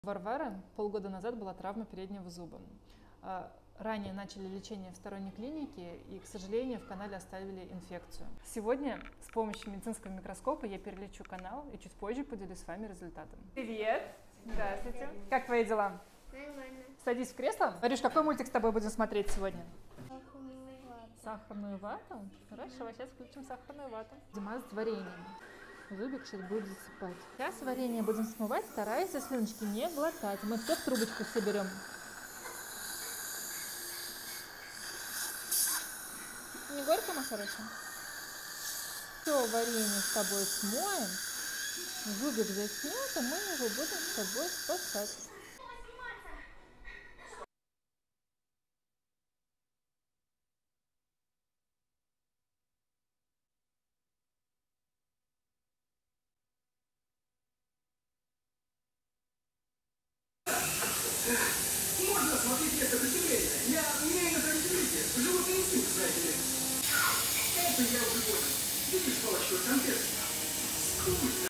У Варвары полгода назад была травма переднего зуба. Ранее начали лечение в сторонней клинике и, к сожалению, в канале оставили инфекцию. Сегодня с помощью медицинского микроскопа я перелечу канал и чуть позже поделюсь с вами результатом. Привет! Здравствуйте! Как твои дела? Нормально. Садись в кресло. Марюш, какой мультик с тобой будем смотреть сегодня? Сахарную вату. Сахарную вату? Хорошо, сейчас включим сахарную вату. Дима с вареньем. Зубик сейчас будет засыпать. Сейчас варенье будем смывать, стараясь слюночки не глотать. Мы все в трубочку соберем. Не горько, моя хорошая? Все, варенье с тобой смоем. Зубик заснет, а мы его будем с тобой спасать. Можно смотреть это сопротивление. Я именно сопротивление. Животный инстинкт, знаете ли. Это я уже понял. Видишь палочку конкретно? Скучно.